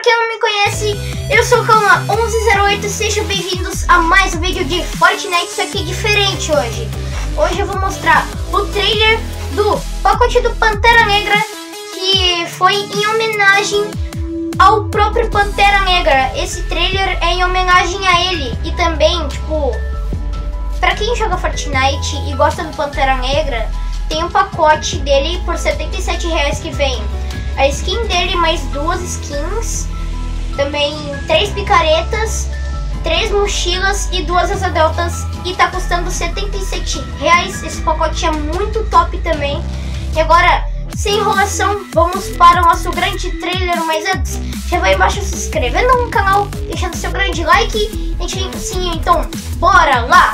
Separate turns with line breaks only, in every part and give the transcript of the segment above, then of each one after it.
quem não me conhece, eu sou o Calma1108, sejam bem-vindos a mais um vídeo de Fortnite, isso aqui é diferente hoje. Hoje eu vou mostrar o trailer do pacote do Pantera Negra, que foi em homenagem ao próprio Pantera Negra. Esse trailer é em homenagem a ele e também, tipo, pra quem joga Fortnite e gosta do Pantera Negra, tem um pacote dele por R$77 que vem a skin dele, mais 2 skins, também 3 picaretas, 3 mochilas e 2 asa deltas, e tá custando R$77. Esse pacote é muito top também. E agora, sem enrolação, vamos para o nosso grande trailer. Mas antes, já vai embaixo se inscrevendo no canal, deixando seu grande like e ativando o sininho. Então, bora lá!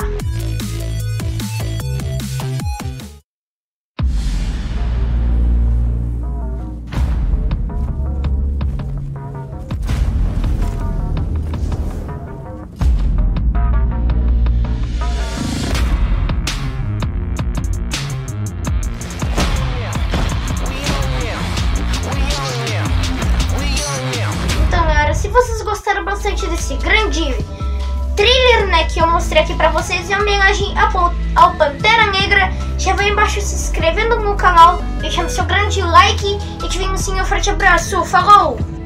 Se vocês gostaram bastante desse grande trailer, né, que eu mostrei aqui pra vocês em homenagem ao Pantera Negra, já vai embaixo se inscrevendo no canal, deixando seu grande like e ativando o sininho. Forte abraço, falou!